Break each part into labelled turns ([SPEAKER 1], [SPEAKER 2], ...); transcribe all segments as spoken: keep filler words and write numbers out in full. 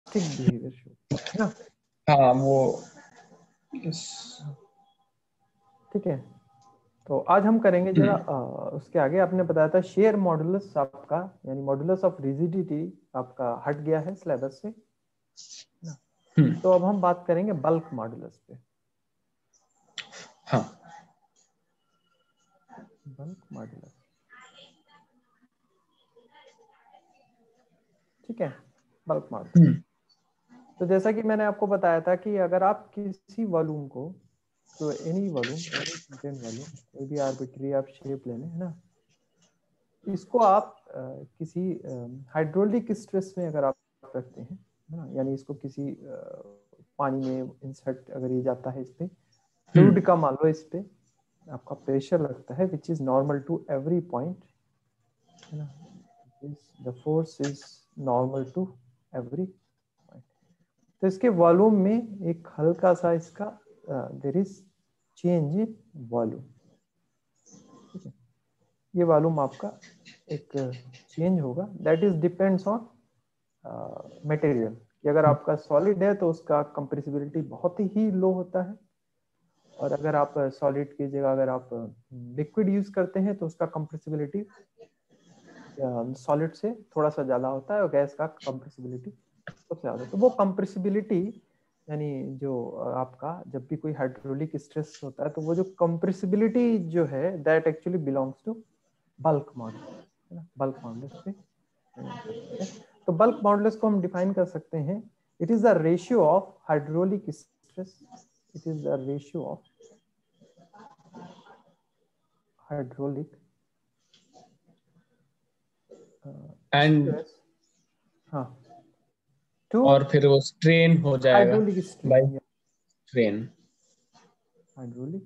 [SPEAKER 1] Elastic behaviour show है ना।
[SPEAKER 2] हाँ वो
[SPEAKER 1] ठीक है, तो आज हम करेंगे जरा उसके आगे। आपने बताया था शेयर मॉडुलस आपका, यानी मॉडुलस ऑफ रिजिडिटी आपका हट गया है सिलेबस से ना। तो अब हम बात करेंगे बल्क मॉडुलस पे।
[SPEAKER 2] हाँ
[SPEAKER 1] बल्क मॉडुलस, ठीक है, बल्क मॉडुलस। तो जैसा कि मैंने आपको बताया था कि अगर आप किसी वॉल्यूम को, तो any volume, any given volume, कोई भी आर्बिट्री आप शेप ले लें है ना, इसको आप आ, किसी हाइड्रोलिक स्ट्रेस में अगर आप रखते हैं है ना, यानी इसको किसी आ, पानी में इंसर्ट अगर ये जाता है, इस पे फ्लूइड का मान लो, इस पे आपका प्रेशर लगता है which is normal to every point है ना, the force is normal to every point. तो इसके वॉल्यूम में एक हल्का सा इसका there is change in volume, ठीक है। ये वॉल्यूम आपका एक चेंज होगा, that is depends on material. कि अगर आपका सॉलिड है तो उसका कंप्रेसिबिलिटी बहुत ही लो होता है, और अगर आप सॉलिड की जगह अगर आप लिक्विड यूज करते हैं तो उसका कंप्रेसिबिलिटी सॉलिड से थोड़ा सा ज्यादा होता है, और गैस का कंप्रेसिबिलिटी सबसे ज्यादा। तो वो कंप्रेसिबिलिटी, यानी जो आपका जब भी कोई हाइड्रोलिक स्ट्रेस होता है तो वो जो कंप्रेसिबिलिटी जो है that actually belongs to bulk modulus है ना, बल्क मॉडुलस पे करते हैं। तो बल्क मॉडुलस को हम डिफाइन कर सकते हैं, it is the ratio of hydraulic stress, it is the ratio of hydraulic
[SPEAKER 2] and
[SPEAKER 1] stress, हाँ, टू
[SPEAKER 2] और फिर वो स्ट्रेन हो जाएगा
[SPEAKER 1] hydraulic
[SPEAKER 2] by
[SPEAKER 1] strain,
[SPEAKER 2] strain.
[SPEAKER 1] hydraulic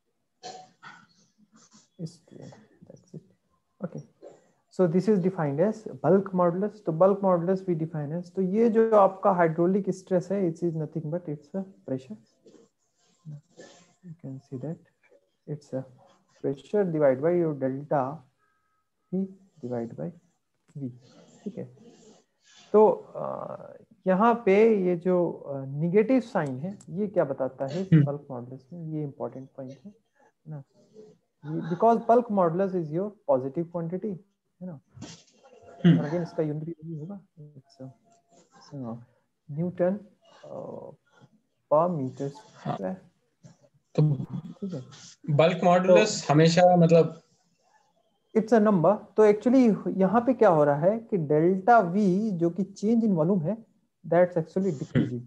[SPEAKER 1] strain, that's it. Okay, so this is defined as bulk modulus. तो bulk modulus we define as, तो ये जो आपका हाइड्रोलिक स्ट्रेस है, it is nothing but it's a pressure, you can see that it's a pressure divided by your delta P divided by V, ठीक है। तो यहाँ पे ये जो निगेटिव साइन है ये क्या बताता है बल्क मॉडुलस में, ये इंपॉर्टेंट पॉइंट है ना, because bulk modulus is your positive quantity है ना, और अगेन इसका यूनिट भी होगा, it's newton per metre square,
[SPEAKER 2] तो
[SPEAKER 1] ठीक है।
[SPEAKER 2] बल्क मॉडुलस
[SPEAKER 1] तो
[SPEAKER 2] हमेशा मतलब
[SPEAKER 1] इट्स अ नंबर। तो एक्चुअली यहाँ पे क्या हो रहा है कि डेल्टा वी जो कि चेंज इन वॉल्यूम है, that's actually decreasing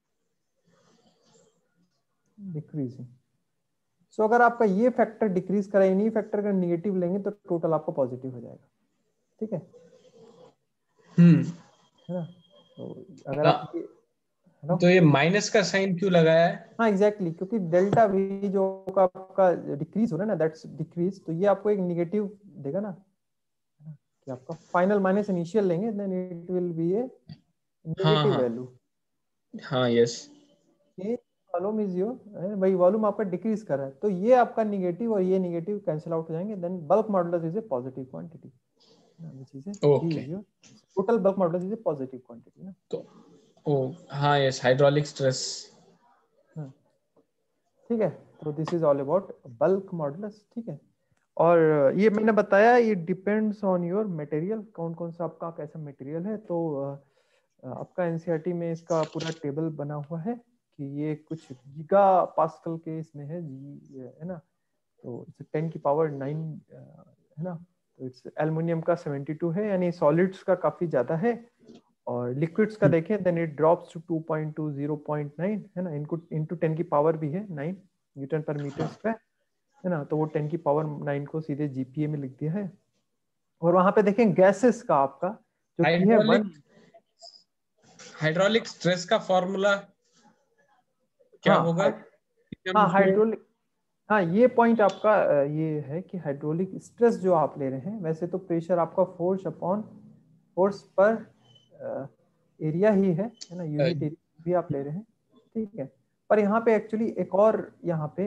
[SPEAKER 1] decreasing so अगर आपका ये फैक्टर डिक्रीज करें, इन्हीं फैक्टर का निगेटिव लेंगे तो टोटल आपको पॉजिटिव हो जाएगा, ठीक है
[SPEAKER 2] हम्म
[SPEAKER 1] है ना। तो अगर आप ये हेलो,
[SPEAKER 2] तो ये माइनस का साइन क्यों लगाया है?
[SPEAKER 1] हाँ एग्जैक्टली exactly, क्योंकि डेल्टा वी जो आपका डिक्रीज हो रहा है ना, दैट्स डिक्रीज, तो ये आपको एक निगेटिव देगा ना, कि आपका फाइनल माइनस इनिशियल लेंगे then it will be a
[SPEAKER 2] हाँ
[SPEAKER 1] नेगेटिव
[SPEAKER 2] हाँ
[SPEAKER 1] वैल्यू।
[SPEAKER 2] हाँ यस।
[SPEAKER 1] ये वॉल्यूम इज योर, भाई वॉल्यूम आपका डिक्रीज कर रहा है, तो ये आपका निगेटिव और ये निगेटिव कैंसिल आउट हो जाएंगे, then bulk modulus is a positive quantity, which is a V
[SPEAKER 2] okay
[SPEAKER 1] is your total bulk modulus is a positive quantity ना।
[SPEAKER 2] तो ओ हाँ यस, हाइड्रोलिक स्ट्रेस।
[SPEAKER 1] ठीक है, तो this is all about bulk modulus, ठीक है। और ये मैंने बताया ये डिपेंड्स ऑन योर मटेरियल, कौन कौन सा आपका कैसा मटेरियल है। तो आपका एनसीईआरटी में इसका पूरा टेबल बना हुआ है कि ये कुछ गीगा पास्कल के इसमें है जी है ना, तो इट्स टेन की पावर नाइन है ना, तो इट्स एल्युमिनियम का सेवेंटी टू है, यानी सॉलिड्स का काफी ज्यादा है, और लिक्विड्स का देखें then it drops to two point two zero point nine है ना, इनको इनटू टेन की पावर भी है nine newton per metre square है ना, तो वो टेन की पावर नाइन को सीधे जीपीए में लिख दिया है। और वहां पे देखें गैसेस का आपका जो कि है
[SPEAKER 2] हाइड्रोलिक
[SPEAKER 1] वन,
[SPEAKER 2] हाइड्रोलिक स्ट्रेस का फॉर्मूला क्या
[SPEAKER 1] हाँ
[SPEAKER 2] होगा?
[SPEAKER 1] हाइ, हाँ
[SPEAKER 2] उसमें
[SPEAKER 1] हाइड्रोलिक, हाँ ये पॉइंट आपका ये है कि हाइड्रोलिक स्ट्रेस जो आप ले रहे हैं, वैसे तो प्रेशर आपका force upon force per area ही है है ना, यूनिट एरिया भी आप ले रहे हैं, ठीक है। पर यहाँ पे एक्चुअली एक और यहाँ पे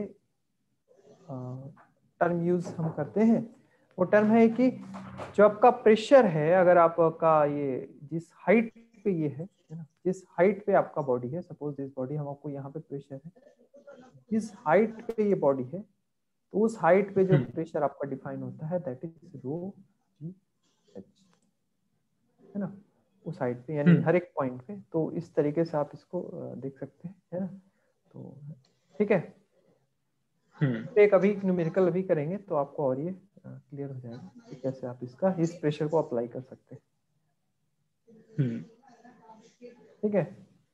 [SPEAKER 1] टर्म यूज हम करते हैं, वो टर्म है कि जो आपका प्रेशर है, अगर आपका ये जिस हाइट पे ये है है ना, जिस हाइट पे आपका बॉडी है, सपोज दिस बॉडी, हम आपको यहाँ पे प्रेशर है, जिस हाइट पे ये बॉडी है, तो उस हाइट पे जो प्रेशर आपका डिफाइन होता है that is rho g h, है ना, उस हाइट पे, यानी हर एक पॉइंट पे। तो इस तरीके से आप इसको देख सकते हैं, है ना। तो ठीक है, तो एक अभी न्यूमेरिकल अभी करेंगे तो आपको और ये क्लियर हो जाएगा कि कैसे आप इसका इस प्रेशर को अप्लाई कर सकते हैं। ठीक है,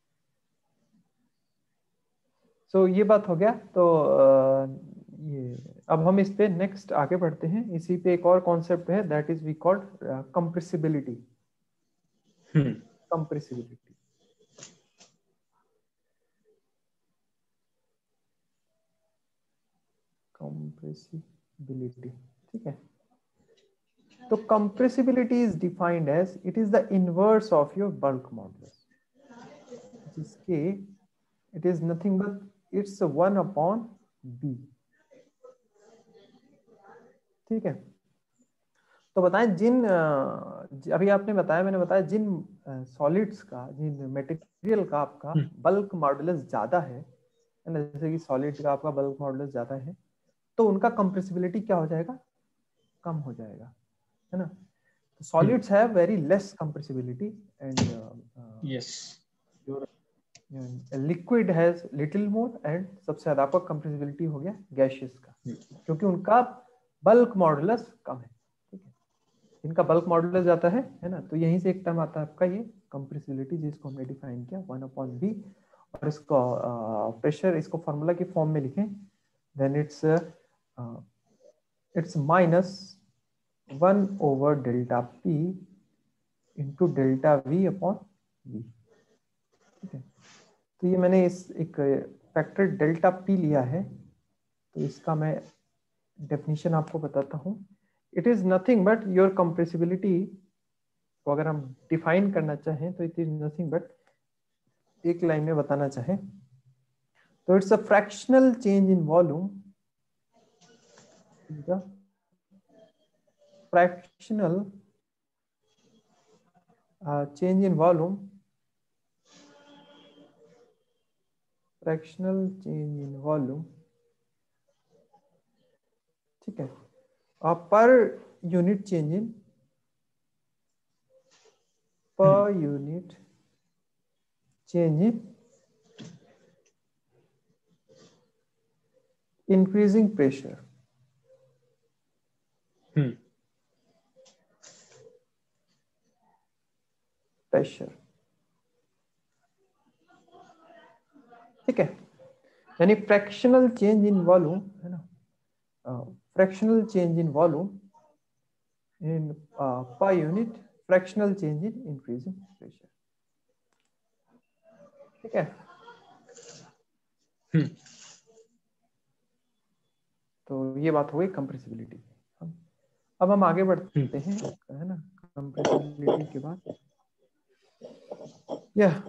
[SPEAKER 1] सो so, ये बात हो गया। तो ये अब हम इस पे नेक्स्ट आगे बढ़ते हैं। इसी पे एक और कॉन्सेप्ट है that is we called compressibility. Compressibility, compressibility, ठीक है। तो compressibility is defined as it is the inverse of your bulk modulus, जिसके it is nothing but it's one upon B. ठीक है, तो बताएं जिन अभी आपने बताया, मैंने बताया जिन सॉलिड्स का, जिन मटेरियल का आपका बल्क मॉडुलस ज्यादा है, जैसे कि सॉलिड का आपका बल्क मॉडुलस ज्यादा है, तो उनका कंप्रेसिबिलिटी क्या हो जाएगा, कम हो जाएगा, है ना। Solids have very less compressibility and
[SPEAKER 2] yes,
[SPEAKER 1] liquid has little more, and सबसे ज्यादा आपका कंप्रेसिबिलिटी हो गया गैसियस का, क्योंकि उनका बल्क मॉडुलस कम है। ठीक है, इनका बल्क मॉडुलस जाता है है ना। तो यहीं से एक टर्म आता है आपका ये कंप्रेसिबिलिटी, जिसको हमने डिफाइन किया वन अपॉन बी, और इसको प्रेशर, इसको फॉर्मूला की फॉर्म में लिखें, then it's it's minus one over delta P into delta V upon V. ठीक है, तो ये मैंने इस एक फैक्टर डेल्टा पी लिया है, तो इसका मैं डेफिनेशन आपको बताता हूँ। It is nothing but your compressibility को अगर हम डिफाइन करना चाहें तो इट इज नथिंग बट, एक लाइन में बताना चाहें तो it's a fractional change in volume, fractional change in volume, fractional change in volume, ठीक है, per unit change in, per unit change in increasing pressure, pressure, ठीक है, यानी फ्रैक्शनल चेंज इन वॉल्यूम, है ना, fractional change in volume in per unit fractional change in increasing pressure. ठीक है, तो ये बात हो गई कंप्रेसिबिलिटी। अब हम आगे बढ़ते हैं, है ना, कंप्रेसिबिलिटी के बाद यह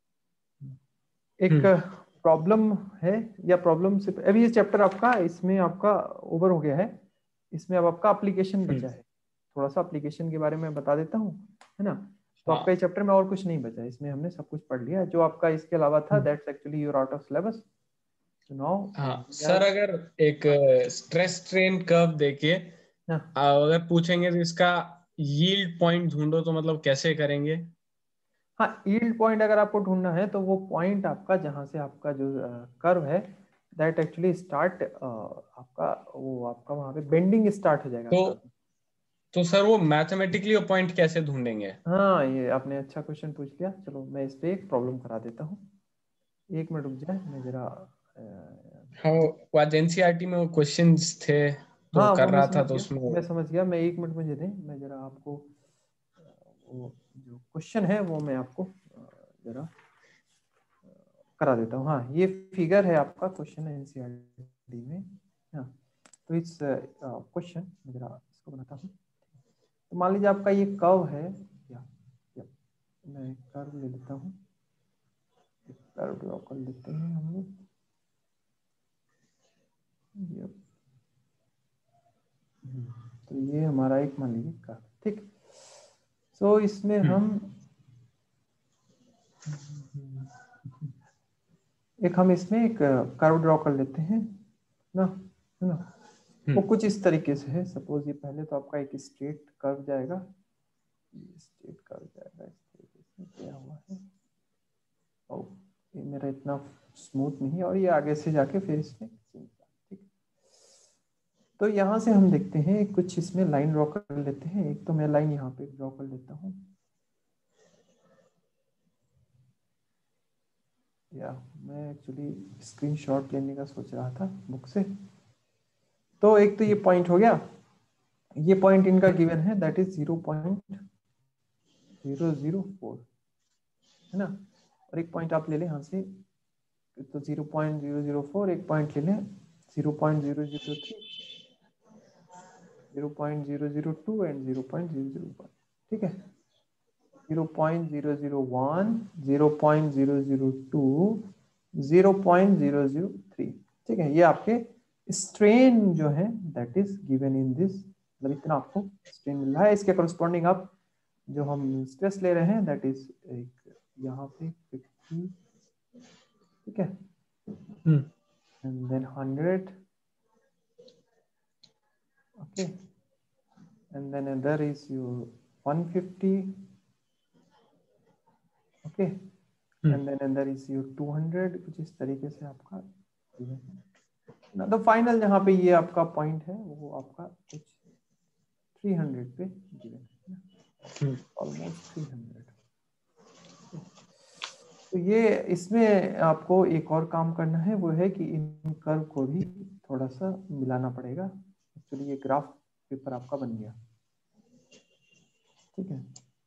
[SPEAKER 1] एक प्रॉब्लम है, या प्रॉब्लम से अभी ये चैप्टर आपका, इसमें आपका ओवर हो गया है, इसमें अब आपका एप्लीकेशन बचा है। थोड़ा सा एप्लीकेशन के बारे में बता देता हूँ, है ना। तो
[SPEAKER 2] हाँ।
[SPEAKER 1] आपका ये चैप्टर में और कुछ नहीं बचा, इसमें हमने सब कुछ पढ़ लिया जो आपका इसके अलावा था, that's actually your out of syllabus. Now
[SPEAKER 2] हाँ सर, अगर एक स्ट्रेस स्ट्रेन कर्व देके अगर पूछेंगे तो इसका यील्ड पॉइंट ढूंढो, तो मतलब कैसे करेंगे?
[SPEAKER 1] हाँ, यील्ड पॉइंट अगर आपको ढूंढना है तो वो पॉइंट आपका जहां से आपका जो कर्व है दैट एक्चुअली स्टार्ट आपका, वो आपका वहां पे बेंडिंग स्टार्ट हो जाएगा।
[SPEAKER 2] तो तो सर वो मैथमेटिकली वो पॉइंट कैसे ढूंढेंगे?
[SPEAKER 1] हाँ, ये आपने अच्छा क्वेश्चन पूछ लिया। चलो मैं इस पे एक प्रॉब्लम करा देता हूँ, एक मिनट रुक जाए, मैं जरा।
[SPEAKER 2] हाँ, वो एनसीईआरटी में वो क्वेश्चंस थे तो
[SPEAKER 1] हाँ,
[SPEAKER 2] कर
[SPEAKER 1] वो मैं
[SPEAKER 2] रहा था,
[SPEAKER 1] समझ
[SPEAKER 2] तो
[SPEAKER 1] गया,
[SPEAKER 2] उसमें
[SPEAKER 1] मैं समझ गया। मैं एक मिनट मुझे दें, मैं जरा आपको वो जो क्वेश्चन है वो मैं आपको जरा करा देता हूँ। हाँ, ये फिगर है आपका, क्वेश्चन है एनसीईआरटी में। हाँ, तो इस क्वेश्चन जरा इसको बनाता हूँ। तो मान लीजिए आपका ये कर्व है, या, या मैं कर्व ले लेता हूँ, कर्व ड्रॉ कर लेते हैं हम लोग। तो ये हमारा एक मान लीजिए कर्व, ठीक। सो इसमें हम एक हम इसमें एक कर्व ड्रॉ कर लेते हैं ना, है ना। वो कुछ इस तरीके से है। सपोज ये पहले तो आपका एक स्ट्रेट कर्व जाएगा, स्ट्रेट कर्व जाएगा इस तरीके से, क्या हुआ है, ओ ये मेरा इतना स्मूथ नहीं है, और ये आगे से जाके फिर इसमें, ठीक। तो यहाँ से हम देखते हैं कुछ इसमें लाइन ड्रॉ कर लेते हैं। एक तो मैं लाइन यहाँ पे ड्रॉ कर लेता हूँ, या मैं एक्चुअली स्क्रीनशॉट लेने का सोच रहा था बुक से। तो एक तो ये पॉइंट हो गया, ये पॉइंट इनका गिवन है, that is zero point zero zero four, है ना। और एक पॉइंट आप ले लें यहाँ से, तो zero point zero zero four, एक पॉइंट ले लें zero point zero zero three, zero point zero zero two and zero point zero zero one, ठीक है। Zero point zero zero one, zero point zero zero two, zero point zero zero three, ठीक है। ये आपके strain जो है that is given in this, मतलब इतना आपको स्ट्रेन मिल रहा है। इसके करस्पॉन्डिंग आप जो हम स्ट्रेस ले रहे हैं दैट इज एक यहाँ पे फिफ्टी, ठीक है, and then hundred, okay, and then other is your one fifty, okay, and then अंदर इज योर टू हंड्रेड, कुछ इस तरीके से आपका गिवन है ना। तो फाइनल जहाँ पे ये आपका पॉइंट है वो आपका कुछ थ्री हंड्रेड पे गिवन है ना, ऑलमोस्ट थ्री हंड्रेड। तो ये इसमें आपको एक और काम करना है, वो है कि इन कर्व को भी थोड़ा सा मिलाना पड़ेगा। एक्चुअली ये ग्राफ पेपर आपका बन गया, ठीक है।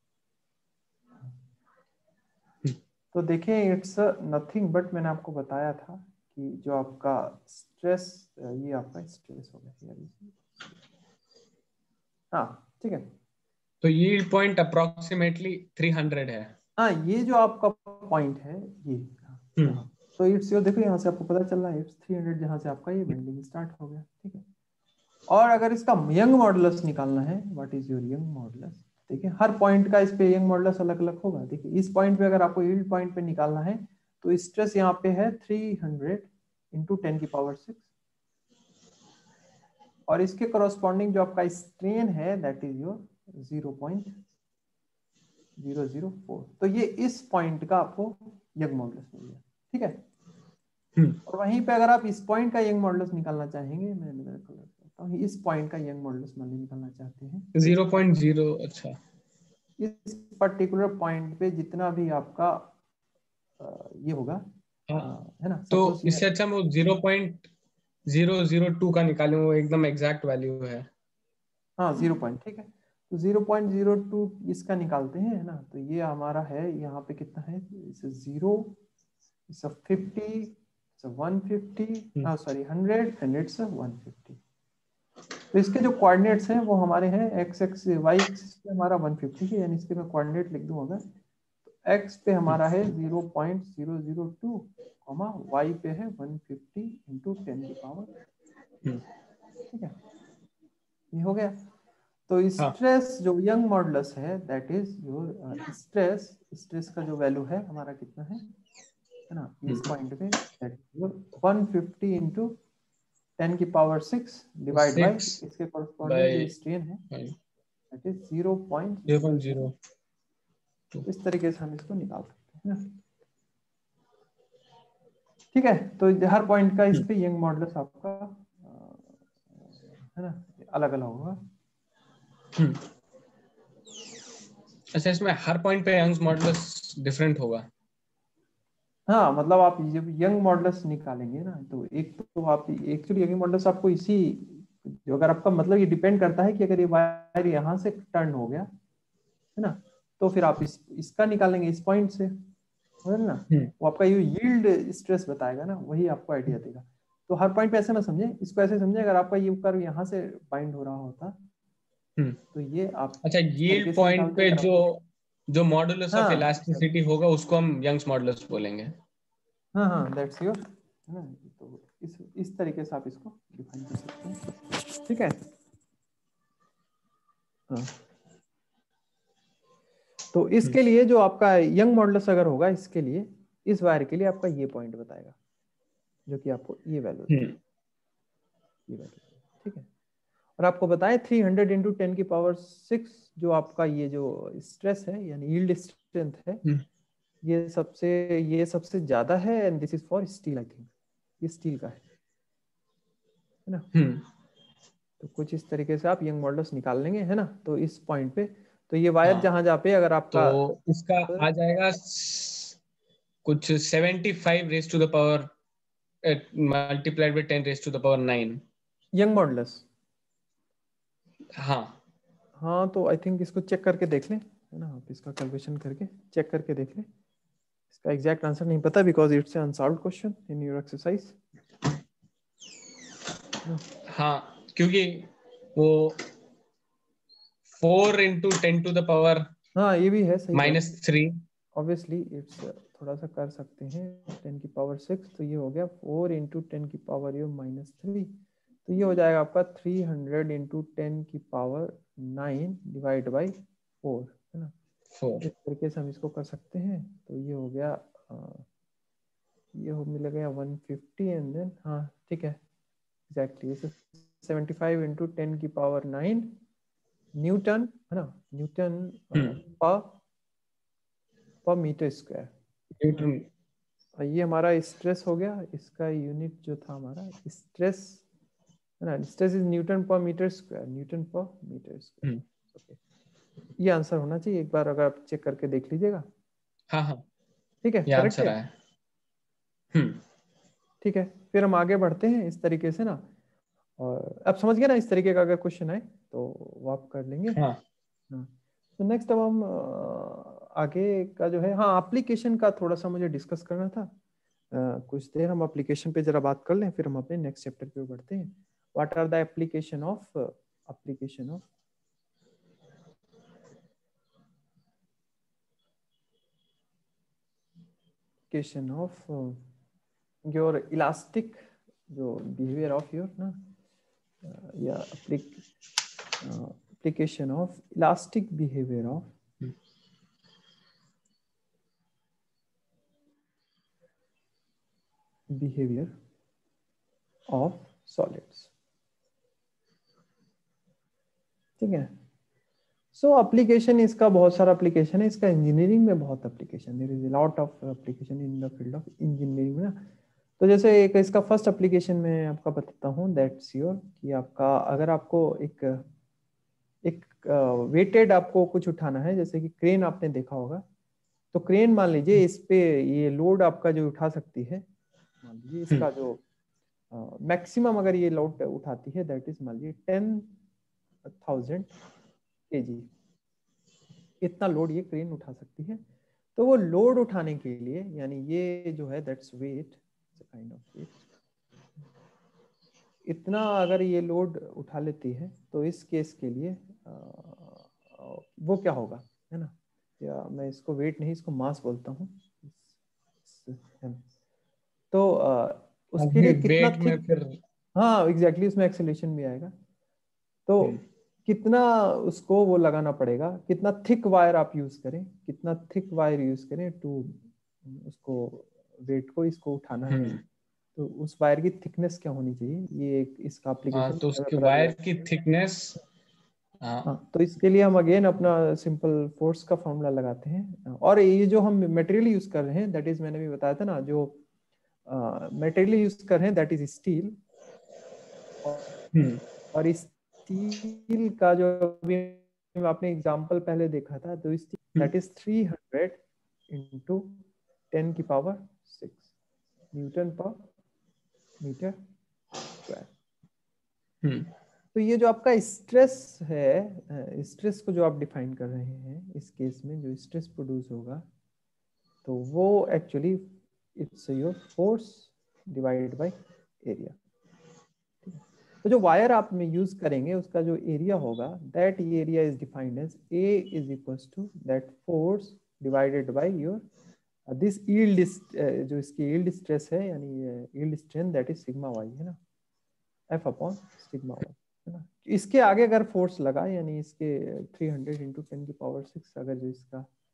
[SPEAKER 1] तो देखें, इट्स नथिंग बट, मैंने आपको बताया था कि जो आपका स्ट्रेस, ये आपका स्ट्रेस हो गया, हाँ ठीक है।
[SPEAKER 2] तो yield point approximately three hundred है।
[SPEAKER 1] हाँ, ये जो आपका पॉइंट है ये, हाँ, तो इट्स योर, देखो यहाँ से आपको पता चल रहा है इट्स थ्री हंड्रेड, जहाँ से आपका ये बेंडिंग स्टार्ट हो गया, ठीक है। और अगर इसका यंग मॉडुलस निकालना है, what is your Young modulus, देखिए हर पॉइंट का इस पे यंग मॉडुलस अलग अलग होगा। देखिए इस पॉइंट पे अगर आपको यील्ड पॉइंट पे निकालना है तो स्ट्रेस यहाँ पे है थ्री हंड्रेड इंटू टेन की पावर सिक्स, और इसके करस्पॉन्डिंग जो आपका स्ट्रेन है that is your zero point zero zero four. तो ये इस पॉइंट का आपको यंग मॉडुलस मिल गया, ठीक है। और वहीं पे अगर आप इस पॉइंट का यंग मॉडुलस निकालना चाहेंगे, मैं मेरा कलर करता हूँ, इस पॉइंट का यंग मॉडुलस मान निकालना चाहते हैं
[SPEAKER 2] जीरो पॉइंट जीरो, अच्छा,
[SPEAKER 1] इस पर्टिकुलर पॉइंट पे जितना भी आपका ये होगा,
[SPEAKER 2] हाँ,
[SPEAKER 1] है ना।
[SPEAKER 2] तो
[SPEAKER 1] सपोज ये,
[SPEAKER 2] इससे अच्छा मैं zero point zero zero two का निकालूं, वो एकदम एग्जैक्ट वैल्यू है।
[SPEAKER 1] हाँ जीरो पॉइंट, ठीक है। तो जीरो पॉइंट जीरो टू इसका निकालते हैं, है ना। तो ये हमारा है यहाँ पे कितना है, इसे zero, it's fifty, it's one fifty, sorry hundred, and it's one fifty. तो इसके जो कोऑर्डिनेट्स हैं वो हमारे हैं एक्स एक्स वाई एक्सिस पे हमारा वन फिफ्टी है, यानी इसके मैं कोऑर्डिनेट लिख दूं अगर, तो एक्स पे हमारा है zero point zero zero two, comma Y पे है वन फिफ्टी इंटू टेन की पावर, ठीक है, ये हो गया। तो स्ट्रेस जो यंग मॉडुलस है that is your stress, stress का जो वैल्यू है हमारा कितना है, है ना, इस पॉइंट पे that is your one fifty into ten की पावर सिक्स डिवाइड बाय इसके कॉरस्पॉन्डिंग जो स्ट्रेन है that is zero point zero zero. इस तरीके से हम इसको निकाल सकते हैं ना, ठीक है। तो हर पॉइंट का इस पे यंग मॉडुलस आपका, है ना, अलग अलग होगा।
[SPEAKER 2] अच्छा, इसमें हर पॉइंट पे यंग मॉडुलस डिफरेंट होगा।
[SPEAKER 1] हाँ, मतलब आप जब यंग मॉडुलस निकालेंगे ना, तो एक तो आप एक्चुअली यंग मॉडुलस आपको इसी, जो अगर आपका मतलब ये डिपेंड करता है कि अगर ये वायर यहाँ से टर्न हो गया, है ना, तो फिर आप इस इसका निकालेंगे इस पॉइंट से, है ना। वो आपका ये यील्ड स्ट्रेस बताएगा ना, वही आपको आइडिया देगा। तो हर पॉइंट पे ऐसे ना समझे, इसको ऐसे समझे, अगर आपका ये कर्व यहाँ से बाइंड हो रहा होता तो ये आप
[SPEAKER 2] अच्छा, यील्ड पॉइंट पे जो जो मॉडुलस ऑफ इलास्टिसिटी होगा उसको हम यंग्स मॉडुलस बोलेंगे।
[SPEAKER 1] हाँ हाँ, दैट्स योर, है ना। तो इस इस तरीके से आप इसको डिफाइन कर सकते हैं, ठीक है। हाँ, तो इसके लिए जो आपका यंग मॉडुलस अगर होगा, इसके लिए इस वायर के लिए आपका ये पॉइंट बताएगा, जो कि आपको ये वैल्यू ये वैल्यू, ठीक है। और आपको बताएं थ्री हंड्रेड इंटू टेन की पावर सिक्स जो आपका ये जो स्ट्रेस है यानी यील्ड स्ट्रेंथ है, ये सबसे ये सबसे ज्यादा है, and this is for steel, I think ये स्टील का है है ना। तो कुछ इस तरीके से आप यंग मॉडुलस निकाल लेंगे, है ना। तो इस पॉइंट पे तो ये वायर
[SPEAKER 2] हाँ,
[SPEAKER 1] जहां जहां पे अगर आपका
[SPEAKER 2] तो इसका आ जाएगा कुछ seventy five raise to the power multiplied by ten raise to the power nine
[SPEAKER 1] Young modulus.
[SPEAKER 2] हाँ
[SPEAKER 1] हाँ तो आई थिंक इसको चेक करके देख लें, है ना। आप इसका कैलकुलेशन करके चेक करके देख लें। इसका एग्जैक्ट आंसर नहीं पता because it's unsolved question in your exercise.
[SPEAKER 2] हाँ, क्योंकि वो four into ten to the power
[SPEAKER 1] हाँ ये भी है, सही
[SPEAKER 2] माइनस थ्री,
[SPEAKER 1] ऑब्वियसली इट्स थोड़ा सा कर सकते हैं, टेन की पावर सिक्स, तो ये हो गया फोर इंटू टेन की पावर ये माइनस थ्री, तो ये हो जाएगा आपका थ्री हंड्रेड इंटू टेन की power nine divide by four, है ना।
[SPEAKER 2] फोर
[SPEAKER 1] इस तरीके से हम इसको कर सकते हैं। तो ये हो गया आ, ये हो मिल गया वन फिफ्टी एंड देन हाँ ठीक है exactly seventy five into ten की पावर नाइन न्यूटन, है ना, न्यूटन पर पर मीटर स्क्वायर।
[SPEAKER 2] न्यूटन।
[SPEAKER 1] और ये हमारा स्ट्रेस हो गया, इसका यूनिट जो था हमारा स्ट्रेस, है ना, stress is newton per metre square, newton per metre square. Okay, ये आंसर होना चाहिए, एक बार अगर आप चेक करके देख लीजिएगा।
[SPEAKER 2] हाँ हाँ,
[SPEAKER 1] ठीक है,
[SPEAKER 2] ये
[SPEAKER 1] करेक्ट
[SPEAKER 2] आंसर
[SPEAKER 1] है।
[SPEAKER 2] आया। हम्म
[SPEAKER 1] ठीक है, फिर हम आगे बढ़ते हैं इस तरीके से ना, और अब समझ गए ना इस तरीके का अगर क्वेश्चन आए तो वो आप कर लेंगे।
[SPEAKER 2] हाँ
[SPEAKER 1] हाँ, तो नेक्स्ट अब हम अ, आगे का जो है, हाँ एप्लीकेशन का थोड़ा सा मुझे डिस्कस करना था। uh, कुछ देर हम एप्लीकेशन पे जरा बात कर लें, फिर हम अपने नेक्स्ट चैप्टर पे बढ़ते हैं। What are the application of application of application of your elastic, जो बिहेवियर ऑफ योर ना, uh, या application of elastic behaviour of behavior of solids। ठीक है, सो एप्लीकेशन इसका बहुत सारा एप्लीकेशन है, इसका इंजीनियरिंग में बहुत application, there is a lot of application in the field of engineering में ना। तो जैसे एक इसका फर्स्ट एप्लीकेशन मैं आपका बताता हूँ, दैट्स योर कि आपका अगर आपको एक एक वेटेड आपको कुछ उठाना है, जैसे कि क्रेन आपने देखा होगा, तो क्रेन मान लीजिए इस पे ये लोड आपका जो उठा सकती है, मान लीजिए इसका जो मैक्सिमम uh, अगर ये लोड उठाती है दैट इज मान लीजिए टेन थाउजेंड के जी, इतना लोड ये क्रेन उठा सकती है। तो वो लोड उठाने के लिए यानी ये जो है that's weight, kind of weight, इतना अगर ये लोड उठा लेती है तो इस केस के लिए आ, वो क्या होगा, है ना, या मैं इसको वेट नहीं इसको मास बोलता हूँ। तो आ, उसके लिए कितना
[SPEAKER 2] वेट में
[SPEAKER 1] थिक,
[SPEAKER 2] फिर
[SPEAKER 1] हाँ एग्जैक्टली उसमें एक्सेलेरेशन भी आएगा। तो कितना उसको वो लगाना पड़ेगा, कितना थिक वायर आप यूज करें, कितना थिक वायर यूज करें टू उसको वेट को इसको उठाना है, तो उस वायर की थिकनेस क्या होनी चाहिए, ये एक इसका
[SPEAKER 2] हाँ,
[SPEAKER 1] एप्लीकेशन
[SPEAKER 2] तो उसके वायर की थिकनेस। हाँ
[SPEAKER 1] हाँ, तो इसके लिए हम अगेन अपना सिंपल फोर्स का फॉर्मूला लगाते हैं, और ये जो हम मटेरियल यूज कर रहे हैं दैट इज मैंने भी बताया था ना, जो मटेरियल यूज कर रहे हैं दैट इज स्टील, और स्टील का जो अभी आपने एग्जांपल पहले देखा था, तो steel that is three hundred into ten की power six newton per metre square. तो ये जो आपका स्ट्रेस है, स्ट्रेस को जो आप डिफाइन कर रहे हैं, इस केस में जो स्ट्रेस प्रोड्यूस होगा तो वो actually it's your force divided by area. तो जो वायर आप में यूज करेंगे उसका जो एरिया होगा that area is defined as A is equals to that force divided by your this yield, जो इसकी यील्ड स्ट्रेस है यानी yield strength that is sigma Y, है ना, एफ अपॉन सिग्मा वाई, है ना। इसके आगे अगर फोर्स लगा यानी इसके थ्री हंड्रेड इंटू टेन की पावर सिक्स अगर जो इसका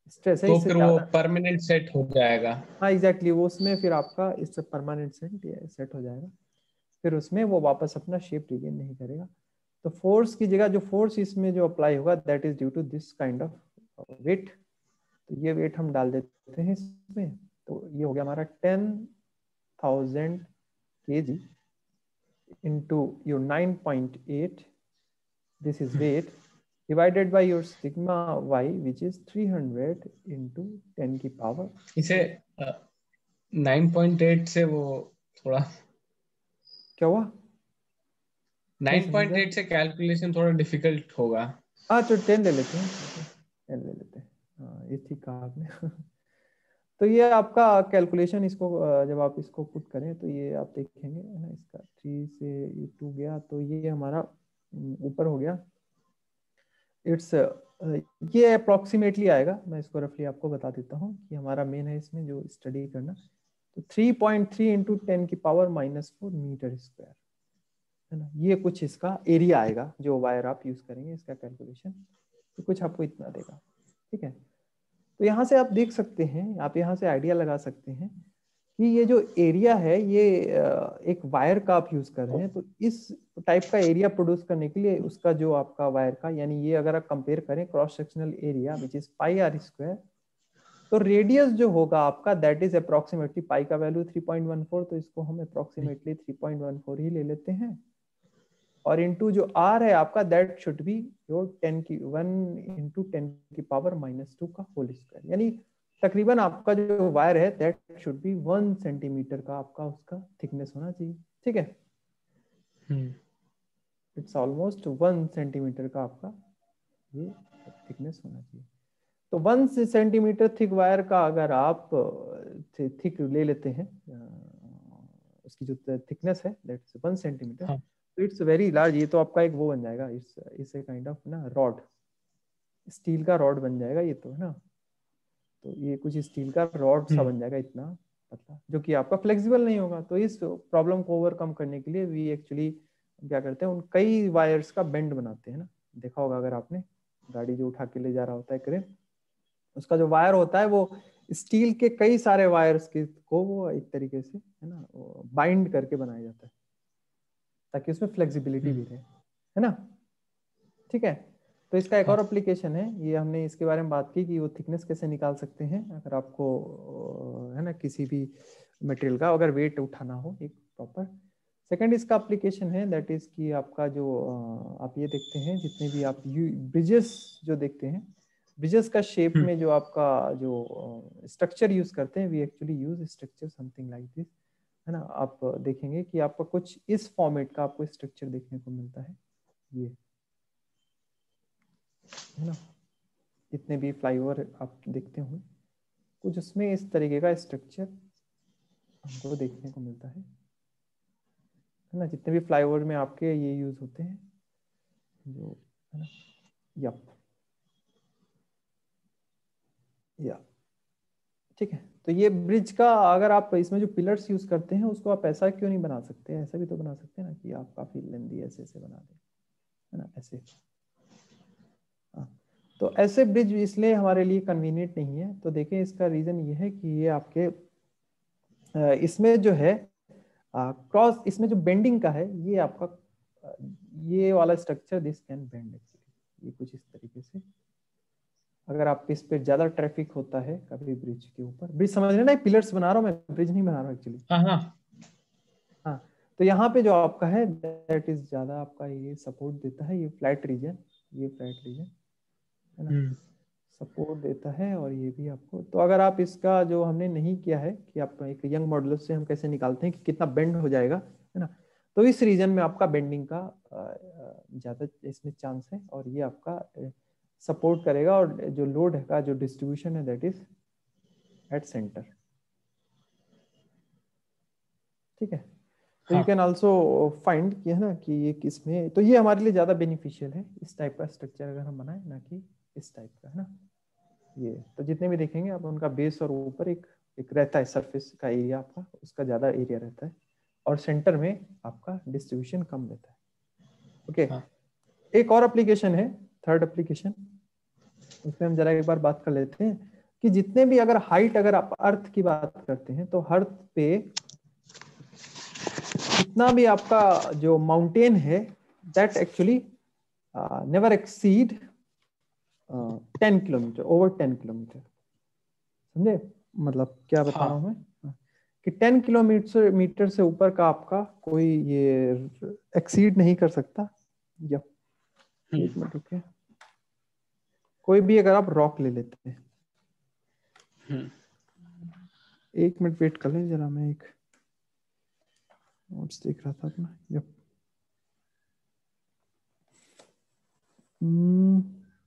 [SPEAKER 1] स्ट्रेस है
[SPEAKER 2] तो
[SPEAKER 1] इससे
[SPEAKER 2] फिर वो
[SPEAKER 1] ज्यादा।
[SPEAKER 2] परमानेंट सेट हो जाएगा।
[SPEAKER 1] हाँ एग्जैक्टली, वो उसमें फिर आपका इससे परमानेंट सेट सेट हो जाएगा, फिर उसमें वो वापस अपना शेप रिगेन नहीं करेगा। तो फोर्स की जगह जो फोर्स इसमें जो अप्लाई होगा that is due to this kind of weight. तो ये वेट हम डाल देते हैं इसमें, तो ये हो गया हमारा ten thousand K G into your nine point eight, this is weight, divided by your sigma y which is three hundred into ten की पावर।
[SPEAKER 2] इसे नाइन पॉइंट एट से वो थोड़ा
[SPEAKER 1] क्या हुआ, नहीं
[SPEAKER 2] नाइन पॉइंट
[SPEAKER 1] समझा।
[SPEAKER 2] एट से कैलकुलेशन थोड़ा डिफिकल्ट होगा।
[SPEAKER 1] हाँ तो टेन ले लेते हैं, टेन ले लेते हैं, हाँ ये ठीक कहा आपने। तो ये आपका कैलकुलेशन, इसको अ, जब आप इसको पुट करें तो ये आप देखेंगे है ना, इसका थ्री से ये टू गया तो ये हमारा अम, ऊपर हो गया। इट्स ये अप्रोक्सीमेटली आएगा, मैं इसको रफली आपको बता देता हूँ कि हमारा मेन है इसमें जो स्टडी करना। तो three point three into ten की power minus four metre square है ना, ये कुछ इसका एरिया आएगा जो वायर आप यूज करेंगे इसका कैलकुलेशन, तो कुछ आपको इतना देगा। ठीक है, तो यहाँ से आप देख सकते हैं, आप यहाँ से आइडिया लगा सकते हैं कि ये जो एरिया है ये एक वायर का आप यूज कर रहे हैं, तो इस टाइप का एरिया प्रोड्यूस करने के लिए उसका जो आपका वायर का, यानी ये अगर आप कंपेयर करें cross sectional area which is pi r square, तो रेडियस जो होगा आपका दैट इज अप्रोक्सीमेटली, पाई का value three point one four, तो इसको हम approximately three point one four ही ले लेते हैं, और इनटू जो आर है आपका that should be your ten की वन इंटू टेन की पावर माइनस टू का होल स्क्वायर, यानी तकरीबन आपका जो वायर है that should B one centimetre का आपका उसका थिकनेस होना चाहिए। ठीक है, इट्स ऑलमोस्ट वन सेंटीमीटर का आपका ये थिकनेस होना चाहिए। तो वन सेंटीमीटर थिक वायर का अगर आप थिक ले लेते हैं, उसकी जो थिकनेस है दैट इज वन सेंटीमीटर, तो इट्स वेरी लार्ज, ये तो आपका एक वो बन जाएगा, it's it's a kind of ना रॉड, स्टील का रॉड बन जाएगा ये तो है ना, तो ये कुछ स्टील का रॉड सा बन जाएगा इतना पतला, जो कि आपका फ्लेक्सिबल नहीं होगा। तो इस प्रॉब्लम को ओवरकम करने के लिए वी एक्चुअली क्या करते हैं, उन कई वायर्स का बेंड बनाते हैं ना, देखा होगा अगर आपने, गाड़ी जो उठा के ले जा रहा होता है क्रेन, उसका जो वायर होता है वो स्टील के कई सारे वायर्स के को वो एक तरीके से है ना बाइंड करके बनाया जाता है ताकि उसमें फ्लेक्सिबिलिटी भी रहे, है ना। ठीक है, तो इसका एक और एप्लीकेशन है, ये हमने इसके बारे में बात की कि वो थिकनेस कैसे निकाल सकते हैं अगर आपको है ना किसी भी मटेरियल का अगर वेट उठाना हो एक प्रॉपर। सेकंड इसका एप्लीकेशन है दैट इज कि आपका जो आप ये देखते हैं जितने भी आप ब्रिजेस जो देखते हैं, ब्रिजेस का शेप में जो आपका जो स्ट्रक्चर यूज करते हैं, we actually use structure something like this है ना। आप देखेंगे कि आपका कुछ इस फॉर्मेट का आपको स्ट्रक्चर देखने को मिलता है, ये है ना, जितने भी फ्लाईओवर आप देखते होंगे कुछ उसमें इस तरीके का स्ट्रक्चर हमको देखने को मिलता है है ना, जितने भी फ्लाईओवर में आपके ये यूज होते हैं जो है ना, यप या ठीक है। तो ये ब्रिज का अगर आप इसमें जो पिलर्स यूज करते हैं उसको आप ऐसा क्यों नहीं बना सकते, ऐसा भी तो बना सकते हैं ना कि आप काफी लेंदी ऐसे ऐसे बना दें है ना, ऐसे। हाँ, तो ऐसे ब्रिज इसलिए हमारे लिए कन्वीनियंट नहीं है। तो देखें इसका रीजन ये है कि ये आपके इसमें जो है क्रॉस, इसमें जो बेंडिंग का है ये आपका ये वाला structure this can bend actually, ये कुछ इस तरीके से अगर आप इस पे ज्यादा ट्रैफिक होता है कभी ब्रिज के ऊपर, ब्रिज समझ रहे ना, पिलर्स बना रहा हूँ मैं, ब्रिज नहीं बना रहा हूँ एक्चुअली।
[SPEAKER 2] हाँ हाँ
[SPEAKER 1] हाँ, तो यहाँ पे जो आपका है दैट इज ज्यादा आपका ये सपोर्ट देता है, ये फ्लैट रीजन, ये फ्लैट रीजन है ना सपोर्ट देता है। और ये भी आपको, तो अगर आप इसका जो हमने नहीं किया है कि आप एक यंग मॉडल से हम कैसे निकालते हैं कि कितना बेंड हो जाएगा है ना, तो इस रीजन में आपका बेंडिंग का ज्यादा इसमें चांस है और ये आपका सपोर्ट करेगा। और जो लोड का जो डिस्ट्रीब्यूशन है दैट इज एट सेंटर। ठीक है, तो यू कैन आल्सो फाइंड कि है ना कि ये किसमें, तो ये हमारे लिए ज्यादा बेनिफिशियल है इस टाइप का स्ट्रक्चर अगर हम बनाए ना कि इस टाइप का है ना। ये तो जितने भी देखेंगे आप उनका बेस और ऊपर एक एक रहता है सरफेस का एरिया, आपका उसका ज्यादा एरिया रहता है और सेंटर में आपका डिस्ट्रीब्यूशन कम रहता है। Okay okay. हाँ. एक और एप्लीकेशन है, थर्ड एप्लीकेशन, उस पर हम जरा एक बार बात कर लेते हैं। कि जितने भी अगर हाइट अगर आप अर्थ की बात करते हैं तो अर्थ पे जितना भी आपका जो माउंटेन है that actually never exceed ten kilometre, over ten kilometre. समझे मतलब क्या बता
[SPEAKER 2] हाँ.
[SPEAKER 1] रहा हूँ मैं कि टेन किलोमीटर मीटर से ऊपर का आपका कोई ये एक्सीड नहीं कर सकता। या एक मिनट रुकिए, कोई भी अगर आप रॉक ले लेते हैं, एक मिनट वेट कर लें जरा, मैं एक नोट्स देख रहा था अपना। यप हम्म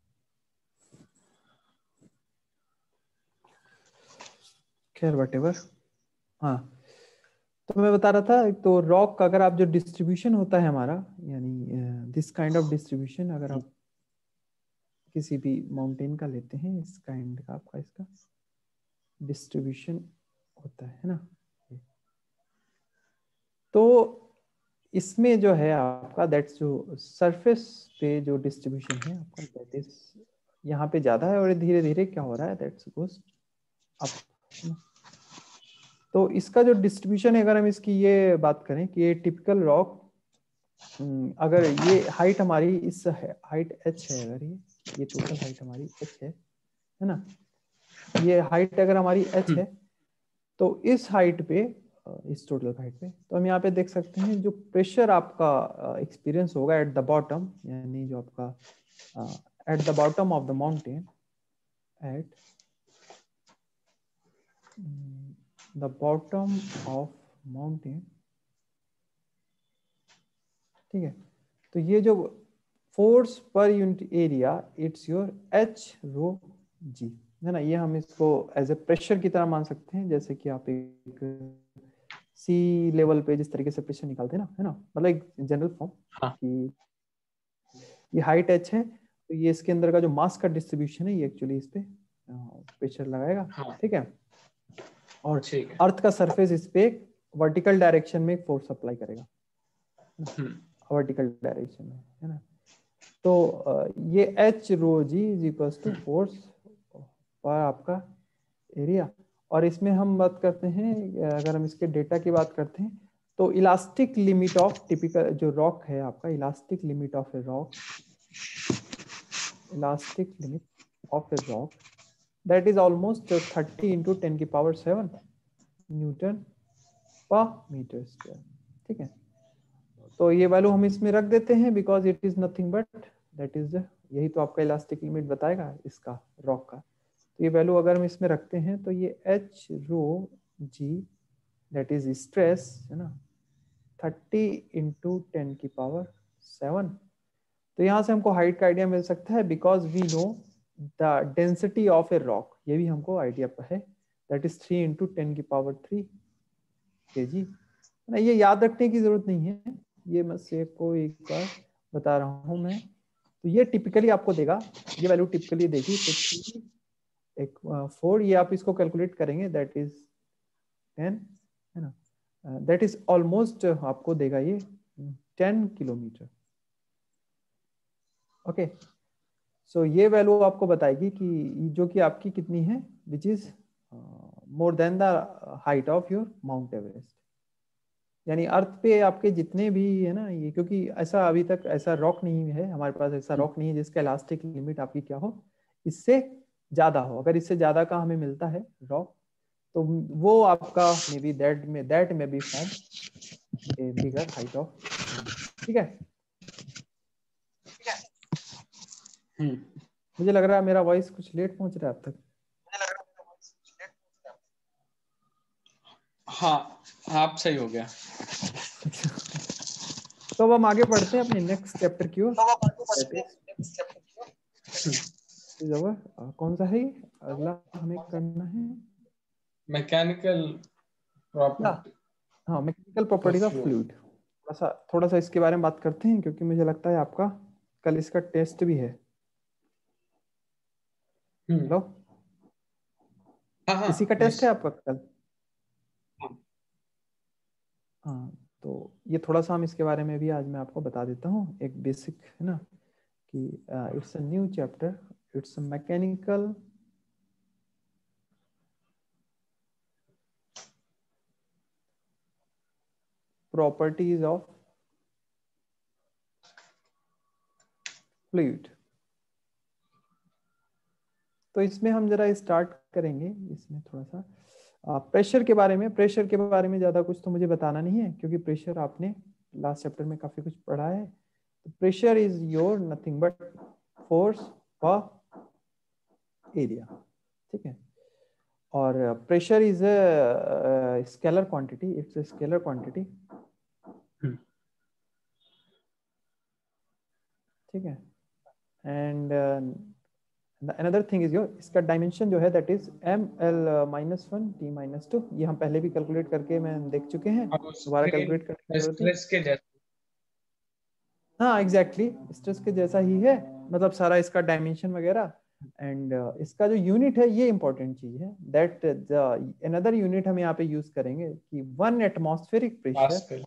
[SPEAKER 1] खैर वट एवर। हाँ, तो मैं बता रहा था, तो रॉक का अगर आप जो डिस्ट्रीब्यूशन होता है हमारा, यानी दिस काइंड ऑफ डिस्ट्रीब्यूशन अगर आप किसी भी माउंटेन का लेते हैं, इस काइंड का आपका इसका डिस्ट्रीब्यूशन होता है ना, तो इसमें जो है आपका दैट्स जो सरफेस पे जो डिस्ट्रीब्यूशन है आपका दैट इज यहाँ पे ज्यादा है, और धीरे धीरे क्या हो रहा है दैट्स गोस अप। तो इसका जो डिस्ट्रीब्यूशन है, अगर हम इसकी ये बात करें कि ये टिपिकल रॉक, अगर ये हाइट हमारी इस हाइट एच है, अगर ये ये टोटल हाइट हमारी एच है है ना, ये हाइट अगर हमारी एच है, तो इस हाइट पे, इस टोटल हाइट पे, तो हम यहाँ पे देख सकते हैं जो प्रेशर आपका एक्सपीरियंस होगा एट द बॉटम, यानी जो आपका at the bottom of the mountain, at the bottom of mountain, ठीक है। तो ये जो force per unit area, it's your H rho G, है ना। ये हम इसको एज ए प्रेशर की तरह मान सकते हैं, जैसे कि आप एक सी लेवल पे जिस तरीके से प्रेशर निकालते हैं ना, है ना, मतलब एक जनरल फॉर्म।
[SPEAKER 2] हाँ.
[SPEAKER 1] कि ये हाइट एच है, तो ये इसके अंदर का जो मास का डिस्ट्रीब्यूशन है, ये एक्चुअली इस पे प्रेशर लगाएगा,
[SPEAKER 2] हाँ.
[SPEAKER 1] ठीक है। और
[SPEAKER 2] ठीक है.
[SPEAKER 1] अर्थ का सरफेस इस पे वर्टिकल डायरेक्शन में फोर्स अप्लाई करेगा, वर्टिकल डायरेक्शन में, है ना। तो ये H rho G is equal to force per आपका एरिया। और इसमें हम बात करते हैं, अगर हम इसके डेटा की बात करते हैं, तो इलास्टिक लिमिट ऑफ टिपिकल जो रॉक है आपका, elastic limit of a rock, elastic limit of a rock that is almost thirty into ten की power seven newton per metre square, ठीक है। तो ये वैल्यू हम इसमें रख देते हैं, because it is nothing but that is यही तो आपका इलास्टिक लिमिट बताएगा इसका रॉक का। तो ये वैल्यू अगर हम इसमें रखते हैं, तो ये H rho G that is stress, है ना, थर्टी इंटू टेन की पावर सेवन। तो यहाँ से हमको हाइट का आइडिया मिल सकता है, because we know the density of a rock, ये भी हमको आइडिया है, that is three into ten की पावर थ्री के जी। ये याद रखने की जरूरत नहीं है, ये मैं से को एक बार बता रहा हूँ मैं। तो ये टिपिकली आपको देगा, ये वैल्यू टिपिकली देगी, तो थ्री एक फोर, ये आप इसको कैलकुलेट करेंगे दैट इज टेन, है ना, दैट इज ऑलमोस्ट आपको देगा ये टेन किलोमीटर। ओके, सो ये वैल्यू आपको बताएगी कि जो कि आपकी कितनी है, which is more than the height of your Mount Everest. यानी अर्थ पे आपके जितने भी है ना ये, क्योंकि ऐसा अभी तक ऐसा रॉक नहीं है हमारे पास, ऐसा रॉक नहीं है जिसका इलास्टिक लिमिट आपकी क्या हो, इससे ज्यादा हो। अगर इससे ज्यादा का हमें मिलता है रॉक, तो वो आपका may be that may that may be form a bigger height of, ठीक है। मुझे लग रहा है मेरा वॉइस कुछ लेट पहुंच रहा है अब तक।
[SPEAKER 2] हाँ, आप सही हो गया।
[SPEAKER 1] तो अब हम आगे बढ़ते हैं अपने नेक्स्ट चैप्टर की ओर। कौन सा है अगला हमें करना है?
[SPEAKER 2] मैकेनिकल प्रॉपर्टी,
[SPEAKER 1] हाँ, मैकेनिकल प्रॉपर्टीज ऑफ फ्लूइड। थोड़ा सा थोड़ा सा इसके बारे में बात करते हैं, क्योंकि मुझे लगता है आपका कल इसका टेस्ट भी है। हेलो,
[SPEAKER 2] हाँ हाँ,
[SPEAKER 1] इसी का टेस्ट है आपका कल?
[SPEAKER 2] हाँ.
[SPEAKER 1] हाँ, तो ये थोड़ा सा हम इसके बारे में भी आज मैं आपको बता देता हूँ, एक बेसिक, है ना, कि it's a new chapter, it's a mechanical properties of fluid. तो इसमें हम जरा स्टार्ट करेंगे, इसमें थोड़ा सा प्रेशर के बारे में। प्रेशर के बारे में ज्यादा कुछ तो मुझे बताना नहीं है, क्योंकि प्रेशर आपने लास्ट चैप्टर में काफी कुछ पढ़ा है। तो pressure is your nothing but force per area, ठीक है। और pressure is a scalar quantity, it's a scalar quantity, ठीक है। And another thing is your, इसका डायमेंशन जो है that is M L minus one T minus two. ये हम पहले भी कैलकुलेट करके मैं देख चुके हैं, दोबारा कैलकुलेट करने की जरूरत नहीं।
[SPEAKER 2] स्ट्रेस के जैसा,
[SPEAKER 1] हाँ एग्जैक्टली exactly, स्ट्रेस के जैसा ही है, मतलब सारा इसका डायमेंशन वगैरह। एंड uh, इसका जो यूनिट है ये इंपॉर्टेंट चीज है, दैट अनदर यूनिट हम यहाँ पे यूज करेंगे कि one atmospheric pressure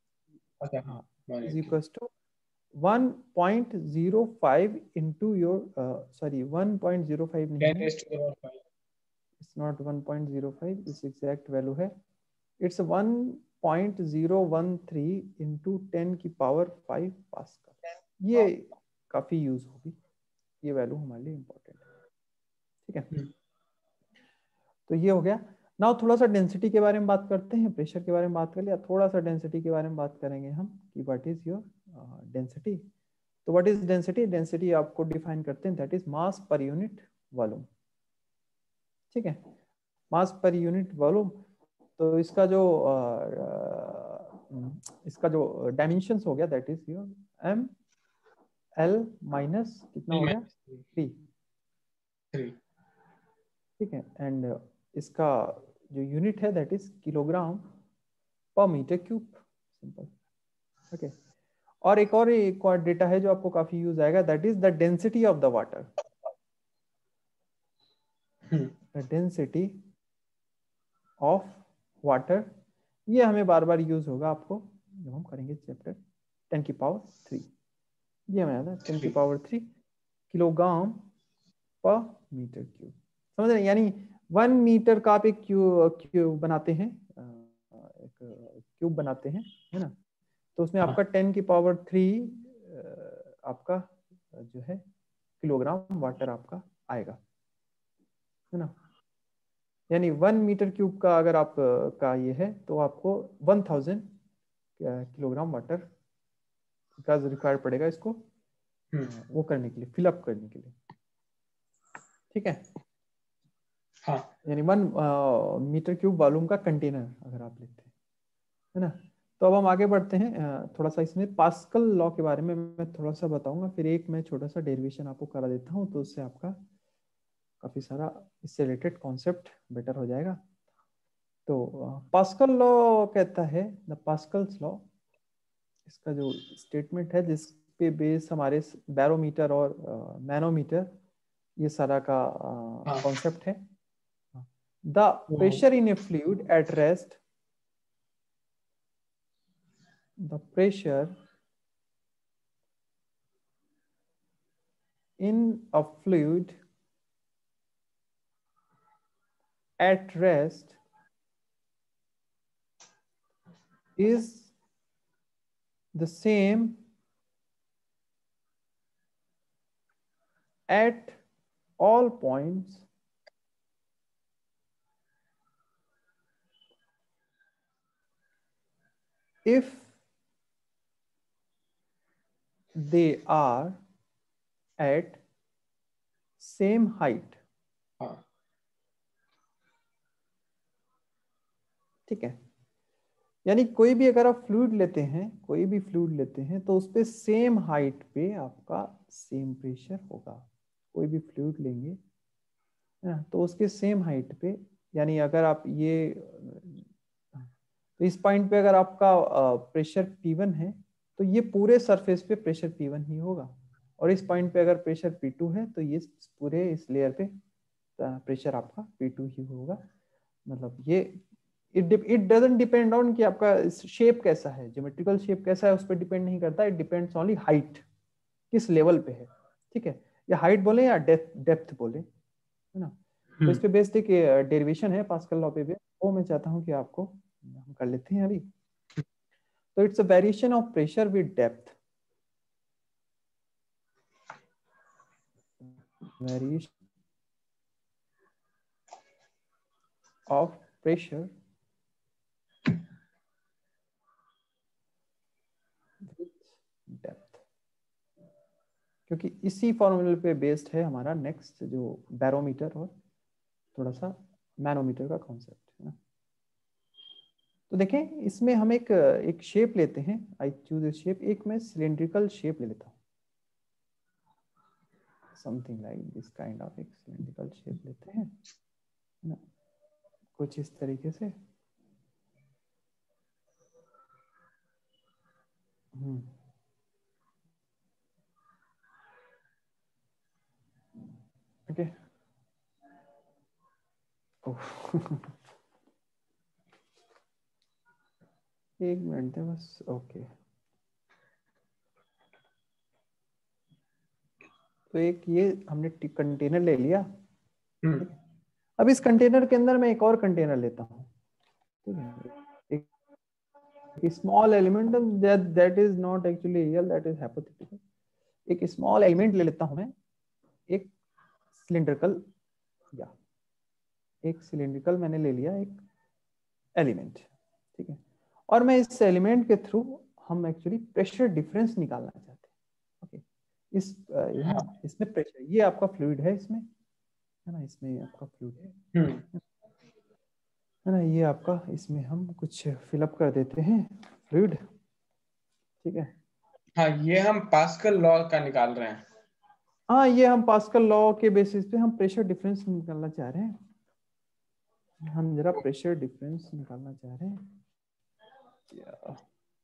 [SPEAKER 1] is equal to one point zero five into your uh, sorry one point zero five नहीं है, it's not one point zero five, इस एग्जैक्ट वैल्यू है, it's one point zero one three into ten की power five pascal. ये काफी use होगी, ये value हमारे लिए इंपॉर्टेंट है, ठीक है। तो ये हो गया। नाउ थोड़ा सा डेंसिटी के बारे में बात करते हैं। प्रेशर के बारे में बात कर लिया, थोड़ा सा डेंसिटी के बारे में बात करेंगे हम कि व्हाट इज योर डेंसिटी। तो व्हाट इज डेंसिटी? डेंसिटी आपको डिफाइन करते हैं, that is mass per unit volume, ठीक है। मास पर यूनिट वॉल्यूम। तो इसका जो इसका जो डायमेंशंस हो गया that is your M L minus कितना हो गया, थ्री, ठीक है। एंड इसका जो यूनिट है that is kilogram per metre cube, simple, okay. और एक और एक और डेटा है जो आपको काफी यूज आएगा, that is the density of the water, the density of water. ये हमें बार बार यूज होगा आपको जब हम करेंगे चैप्टर टेन की पावर थ्री। ये हमें याद है, टेन की power three kilogram per metre cube, समझ रहे हैं? यानी वन मीटर का आप एक क्यूब क्यूब बनाते हैं, एक क्यूब बनाते हैं, है ना। तो उसमें आपका टेन की पावर थ्री आपका जो है किलोग्राम वाटर आपका आएगा, है ना। यानी वन मीटर क्यूब का अगर आप का ये है तो आपको वन थाउजेंड किलोग्राम वाटर का रिक्वायर पड़ेगा इसको वो करने के लिए, फिलअप करने के लिए, ठीक है। हाँ, यानी वन मीटर क्यूब वॉल्यूम का कंटेनर अगर आप लेते हैं, है ना। तो अब हम आगे बढ़ते हैं, थोड़ा सा इसमें पास्कल लॉ के बारे में मैं थोड़ा सा बताऊंगा, फिर एक मैं छोटा सा डेरिवेशन आपको करा देता हूं, तो उससे आपका काफी सारा इससे रिलेटेड कॉन्सेप्ट बेटर हो जाएगा। तो पास्कल लॉ कहता है, द पास्कल्स लॉ, इसका जो स्टेटमेंट है जिस पे बेस हमारे बैरोमीटर और मैनोमीटर ये सारा का कॉन्सेप्ट है। The pressure in a fluid at rest, the pressure in a fluid at rest is the same at all points if they are at same height, ठीक है। यानी कोई भी अगर आप फ्लूइड लेते हैं, कोई भी फ्लूइड लेते हैं तो उस पे सेम हाइट पे आपका सेम प्रेशर होगा। कोई भी फ्लूइड लेंगे ना तो उसके सेम हाइट पे, यानी अगर आप ये तो इस पॉइंट पे अगर आपका प्रेशर पी वन है तो ये पूरे सरफेस पे प्रेशर पी वन ही होगा, और इस पॉइंट पे अगर प्रेशर पी टू है तो ये पूरे इस लेयर पे प्रेशर आपका पी टू ही होगा। मतलब ये it it doesn't depend on कि आपका शेप कैसा है, ज्योमेट्रिकल शेप कैसा है उस पर डिपेंड नहीं करता, इट डिपेंड्स ओनली हाइट, किस लेवल पे है, ठीक है। या हाइट बोले या डेप्थ डेप्थ बोले, है ना। तो इस पे बेस्ड एक डेरिवेशन है पास्कल लॉ पे भी, वो मैं चाहता हूँ कि आपको हम कर लेते हैं अभी। तो it's a variation of pressure with depth, variation of pressure with depth, क्योंकि इसी फॉर्मूले पे बेस्ड है हमारा नेक्स्ट जो बैरोमीटर और थोड़ा सा मैनोमीटर का कॉन्सेप्ट है ना। तो देखें इसमें हम एक एक शेप लेते हैं, आई चूज ए शेप, एक मैं सिलेंड्रिकल शेप ले लेता हूँ, something like this kind of, एक सिलेंड्रिकल शेप लेते हैं ना, कुछ इस तरीके से। हम्म ओके एक मिनट है बस, ओके। तो एक ये हमने कंटेनर ले लिया, ठीक है। अब इस कंटेनर के अंदर मैं एक और कंटेनर लेता हूँ, ठीक है, एक small element that that is not actually real, that is hypothetical. एक स्मॉल एलिमेंट ले लेता हूँ मैं, एक सिलिंड्रिकल, या एक सिलिंड्रिकल मैंने ले लिया एक एलिमेंट, ठीक है। और मैं इस एलिमेंट के थ्रू हम एक्चुअली प्रेशर डिफरेंस निकालना चाहते हैं, ओके। इस ये है ना, इसमें प्रेशर, ये आपका फ्लूइड है इसमें, है ना, इसमें आपका फ्लूइड है, है ना, ये आपका, इसमें हम कुछ फिलअप कर देते हैं फ्लूइड, ठीक है।
[SPEAKER 2] हाँ, ये हम पास्कल लॉ का निकाल रहे हैं।
[SPEAKER 1] हाँ, ये हम पास्कल लॉ के बेसिस पे हम प्रेशर डिफरेंस निकालना चाह रहे हैं, हम जरा प्रेशर डिफरेंस निकालना चाह रहे हैं। या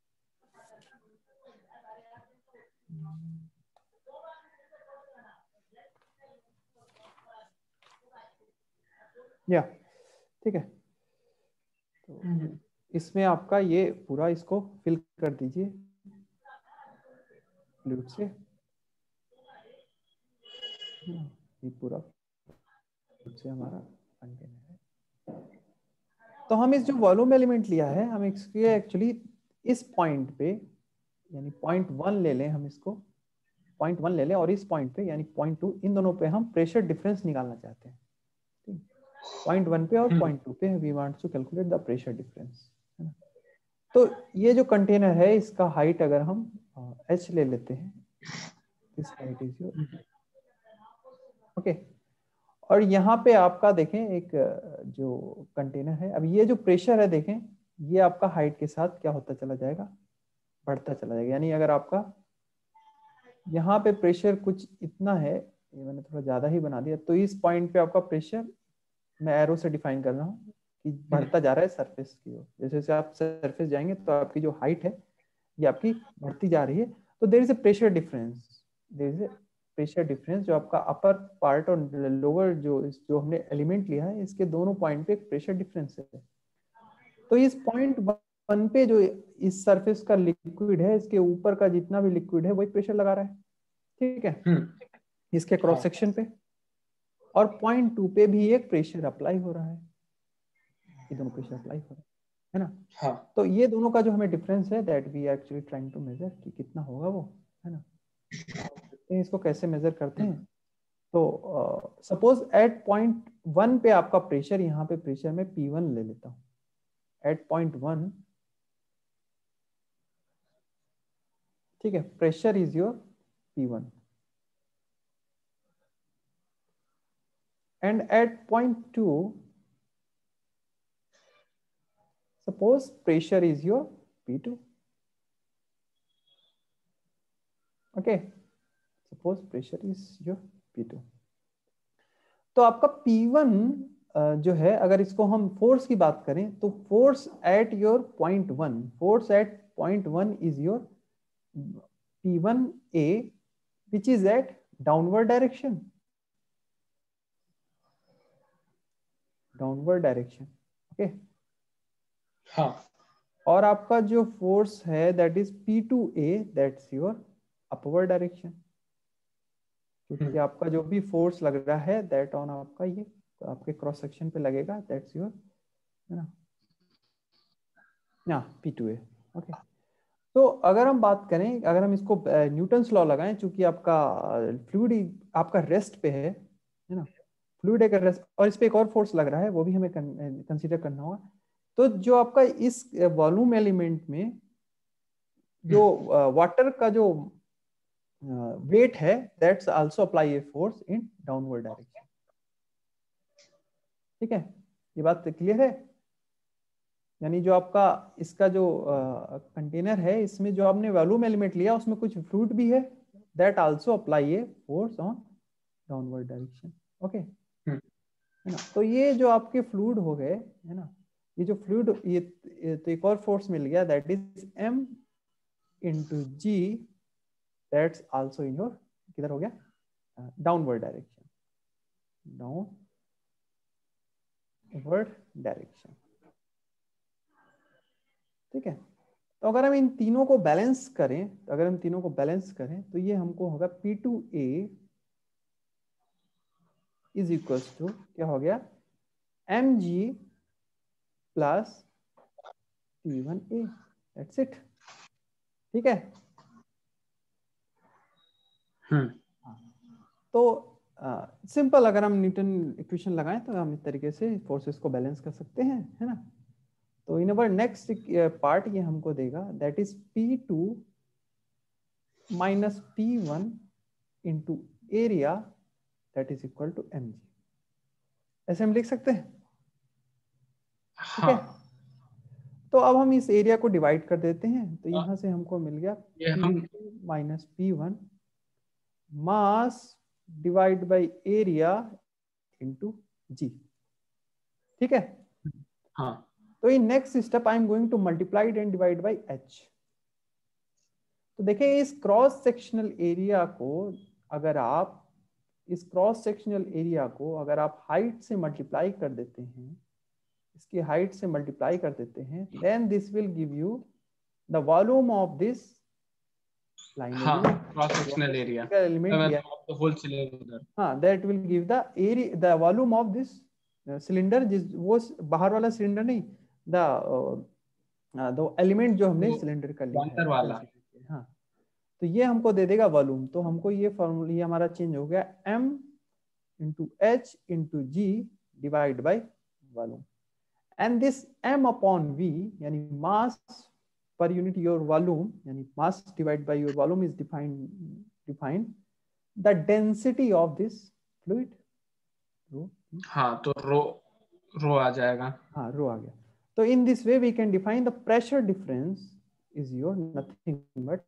[SPEAKER 1] या ठीक है, तो इसमें आपका ये पूरा इसको फिल कर दीजिए फ्लूइड से, ये पूरा से हमारा कंटेनर है। तो हम इस जो वॉल्यूम एलिमेंट लिया है, हम इसके एक्चुअली इस पॉइंट पे, यानी पॉइंट वन ले लें, हम इसको पॉइंट वन ले लें, और इस पॉइंट पे यानी पॉइंट टू, इन दोनों पे हम प्रेशर डिफरेंस निकालना चाहते हैं, ठीक। पॉइंट वन पे और पॉइंट टू पे we want to calculate the pressure difference, है ना। तो ये जो कंटेनर है, इसका हाइट अगर हम एच ले लेते हैं, this height is your, okay. और यहाँ पे आपका देखें एक जो कंटेनर है, अब ये जो प्रेशर है देखें, ये आपका हाइट के साथ क्या होता चला जाएगा, बढ़ता चला जाएगा। यानी अगर आपका यहाँ पे प्रेशर कुछ इतना है, ये मैंने थोड़ा ज्यादा ही बना दिया, तो इस पॉइंट पे आपका प्रेशर मैं एरो से डिफाइन कर रहा हूँ कि बढ़ता जा रहा है सरफेस की ओर। जैसे जैसे आप सरफेस जाएंगे तो आपकी जो हाइट है ये आपकी बढ़ती जा रही है। तो there is a pressure difference, there is a pressure difference, जो आपका अपर पार्ट और लोअर जो जो हमने एलिमेंट लिया है, इसके दोनों पॉइंट पे एक प्रेशर डिफरेंस है। तो इस पॉइंट वन पे जो इस सरफेस का लिक्विड है, इसके ऊपर का जितना भी लिक्विड है वही प्रेशर लगा रहा है, ठीक है, इसके क्रॉस सेक्शन पे। और पॉइंट टू पे भी एक प्रेशर अप्लाई हो रहा है, ये दोनों प्रेशर अप्लाई हो रहा है, है ना। हाँ। तो ये दोनों का जो हमें डिफरेंस है, that we are actually trying to measure कि कितना होगा वो, है ना। देखते हैं इसको कैसे मेजर करते हैं। तो सपोज एट पॉइंट वन पे आपका प्रेशर, यहाँ पे प्रेशर में पी वन ले लेता हूँ, एट पॉइंट वन, ठीक है, pressure is your P one, and at point two suppose pressure is your P two, okay, suppose pressure is your P two। तो आपका P वन जो है, अगर इसको हम फोर्स की बात करें, तो force at your point one, force at point one is your P one A, which is at downward direction, downward direction, okay। हाँ। और आपका जो फोर्स है that is P two A, that's your upward direction, क्योंकि आपका जो भी force लग रहा है दैट ऑन आपका ये आपके क्रॉस सेक्शन पे लगेगा, दैट्स योर, है ना, ना P टू A, ओके। तो अगर हम बात करें, अगर हम इसको न्यूटन्स लॉ लगाएं, चूंकि आपका फ्लूइड आपका रेस्ट पे है है ना, फ्लूइड एक रेस्ट, और इस पे एक और फोर्स लग रहा है, वो भी हमें कंसीडर करना होगा। तो जो आपका इस वॉल्यूम एलिमेंट में जो वाटर का जो वेट है, that's also apply a force in downward direction. ठीक है, ये बात क्लियर है? यानी जो आपका इसका जो कंटेनर uh, है, इसमें जो आपने वॉल्यूम एलिमेंट लिया उसमें कुछ फ्लूइड भी है, that also apply a force on downward direction. Okay, है ना। तो ये जो आपके फ्लूइड हो गए, है ना, ये जो फ्लूइड, ये, ये तो एक और फोर्स मिल गया, that is M into G, that's also in your, किधर हो गया, डाउनवर्ड डायरेक्शन, डाउनवर्ड डायरेक्शन। ठीक है, तो अगर हम इन तीनों को बैलेंस करें, तो अगर हम तीनों को बैलेंस करें तो ये हमको होगा P two A is equals to क्या हो गया, mg plus P one A, that's it. ठीक है,
[SPEAKER 2] हम्म
[SPEAKER 1] तो सिंपल uh, अगर हम न्यूटन इक्वेशन लगाएं तो हम इस तरीके से फोर्सेस को बैलेंस कर सकते हैं, है ना। तो इन अवर नेक्स्ट पार्ट ये हमको देगा, that is P two minus P one into area, that is equal to mg। ऐसे हम लिख सकते हैं। ठीक
[SPEAKER 2] हाँ।
[SPEAKER 1] है, तो अब हम इस एरिया को डिवाइड कर देते हैं, तो यहां से हमको मिल गया
[SPEAKER 2] ये
[SPEAKER 1] P
[SPEAKER 2] हम
[SPEAKER 1] two minus P one mass divide by area into g। ठीक है,
[SPEAKER 2] हाँ
[SPEAKER 1] तो in next step I am going to multiply and divide by h। तो देखिए इस क्रॉस सेक्शनल एरिया को, अगर आप इस क्रॉस सेक्शनल एरिया को अगर आप हाइट से मल्टीप्लाई कर देते हैं, इसकी हाइट से मल्टीप्लाई कर देते हैं, then this will give you the volume of this line
[SPEAKER 2] हाँ
[SPEAKER 1] element,
[SPEAKER 2] cross sectional area
[SPEAKER 1] element लिया,
[SPEAKER 2] द होल सिलेंडर।
[SPEAKER 1] हाँ, that will give the area, the volume of this cylinder, जिस वो बाहर वाला सिलेंडर नहीं, द द एलिमेंट जो हमने सिलेंडर का लिया है
[SPEAKER 2] वाला।
[SPEAKER 1] हाँ, तो ये हमको दे देगा वॉल्यूम। तो हमको ये फॉर्मूला, ये हमारा चेंज हो गया, m into h into g divide by volume, and this m upon v यानी mass per unit your volume, यानी mass divide by your volume is defined defined the density of this fluid, rho.
[SPEAKER 2] हाँ तो रो रो आ जाएगा।
[SPEAKER 1] हाँ, रो आ गया। तो in this way we can define the pressure difference is your nothing but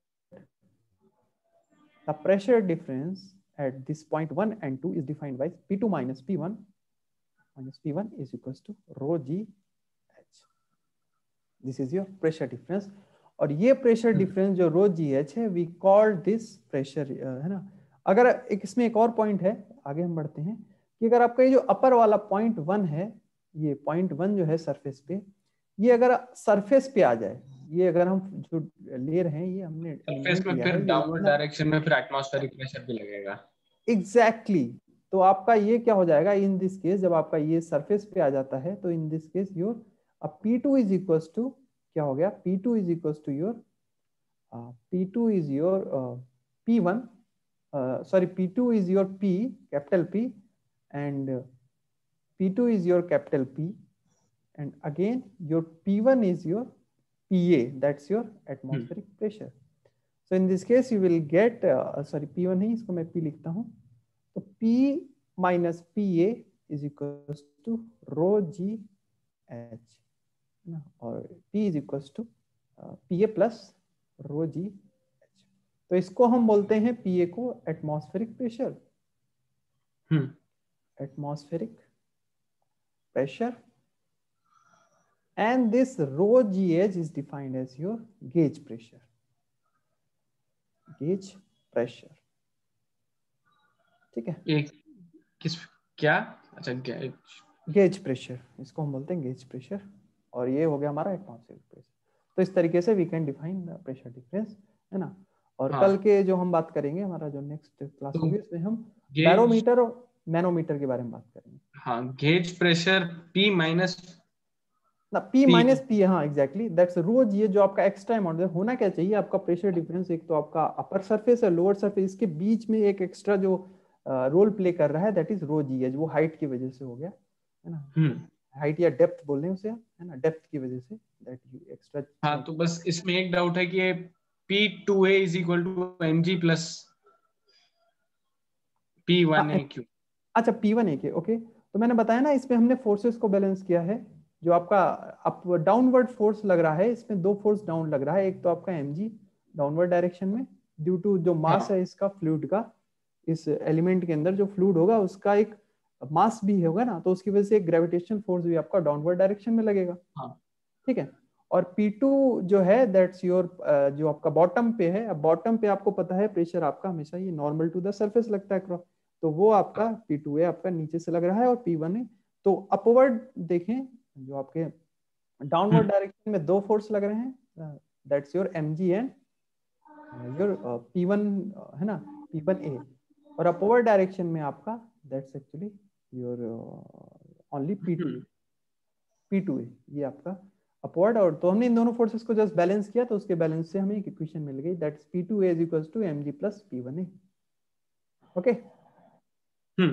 [SPEAKER 1] the pressure difference at this point one and two is defined by P two minus P one minus P one is equals to rho g h. This is your pressure difference. और ये pressure difference जो rho g h है, we call this pressure, है ना। अगर एक इसमें एक और पॉइंट है, आगे हम बढ़ते हैं, कि अगर आपका ये जो अपर वाला पॉइंट वन है, ये पॉइंट वन जो है सरफेस पे, ये अगर सरफेस पे आ जाए, ये अगर हम जो ले रहे हैं, ये हमने
[SPEAKER 2] सरफेस में फिर डाउनवर्ड डायरेक्शन में फिर एटमॉस्फेरिक प्रेशर भी लगेगा।
[SPEAKER 1] Exactly exactly. तो आपका ये क्या हो जाएगा इन दिस केस, जब आपका ये सरफेस पे आ जाता है, तो इन दिस केस योर अब P two is equals to क्या हो गया, P two is equals to your P two is your P one, sorry P two is your P capital P and P two is your capital P and again your P one is your P A, that's your atmospheric pressure. So in this case you will get uh, sorry P one नहीं, इसको मैं P लिखता हूँ, तो P minus P A is equals to rho G H, और P is equals to uh, P A plus rho G H। तो इसको हम बोलते हैं P A को atmospheric pressure, atmospheric pressure, and this rho G H is defined as your gauge pressure, gauge pressure. ठीक है,
[SPEAKER 2] एक किस क्या अच्छा गेज
[SPEAKER 1] गेज प्रेशर, इसको हम बोलते हैं गेज प्रेशर, और ये हो गया हमारा एटमॉस्फेरिक प्रेशर। तो इस तरीके से we can define the pressure difference, है ना। और हाँ, कल के जो हम बात करेंगे, हमारा जो नेक्स्ट क्लास होगी, उसमें हम बैरोमीटर और मैनोमीटर के बारे में बात करेंगे।
[SPEAKER 2] हाँ, गेज प्रेशर P माइनस
[SPEAKER 1] ना P माइनस P, हाँ एग्जैक्टली दैट्स रो जी, जो आपका एक्स्ट्रा अमाउंट होना क्या चाहिए आपका प्रेशर डिफरेंस, एक तो आपका अपर सरफेस और लोअर सरफेस के बीच में एक एक्स्ट्रा जो रोल प्ले कर रहा है that is rho g h, वो हाइट की वजह से हो गया है ना, हाइट या डेप्थ बोल रहे हैं उसे है ना, डेप्थ की वजह से दैट एक्स्ट्रा।
[SPEAKER 2] हाँ तो बस इसमें एक डाउट है कि P two A is equal to mg plus P one A क्यों?
[SPEAKER 1] अच्छा P वन A के ओके, तो मैंने बताया ना इसमें हमने फोर्सेस को बैलेंस किया है, जो आपका अप डाउनवर्ड फोर्स लग रहा है इसमें दो फोर्स डाउन लग रहा है, एक तो आपका mg डाउनवर्ड डायरेक्शन में ड्यू टू जो मास
[SPEAKER 2] हाँ.
[SPEAKER 1] है इसका फ्लूइड का, इस एलिमेंट के अंदर जो फ्लूइड होगा उसका एक मास भी होगा ना, तो उसकी वजह से एक ग्रेविटेशनल फोर्स भी आपका डाउनवर्ड डायरेक्शन में लगेगा।
[SPEAKER 2] हाँ.
[SPEAKER 1] ठीक है, और P टू जो है दैट्स योर जो आपका बॉटम पे है, अब बॉटम पे आपको पता है प्रेशर आपका हमेशा ये नॉर्मल टू द सरफेस लगता है क्रॉस, तो वो आपका P टू है आपका नीचे से लग रहा है, और P वन है तो अपवर्ड देखें जो आपके डाउनवर्ड डायरेक्शन में दो फोर्स लग रहे हैं that's your mg and your P one है ना, P वन A, और अपवर्ड डायरेक्शन में आपका that's actually your only P two P two A, ये आपका अपवर्ड, और तो हमने इन दोनों फोर्सेस को जस्ट बैलेंस किया तो उसके बैलेंस से हमें एक इक्वेशन मिल गई that's P two A is equals to mg plus P one A। Okay
[SPEAKER 2] हम्म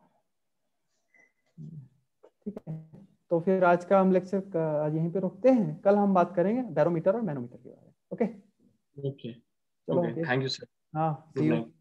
[SPEAKER 1] ठीक है, तो फिर आज का हम लेक्चर आज यहीं पे रोकते हैं, कल हम बात करेंगे बैरोमीटर और मैनोमीटर के बारे में। ओके
[SPEAKER 2] ओके
[SPEAKER 1] चलो
[SPEAKER 2] okay,
[SPEAKER 1] okay,
[SPEAKER 2] thank you sir,
[SPEAKER 1] हाँ
[SPEAKER 2] गुड
[SPEAKER 1] सी यू।
[SPEAKER 2] नाइट।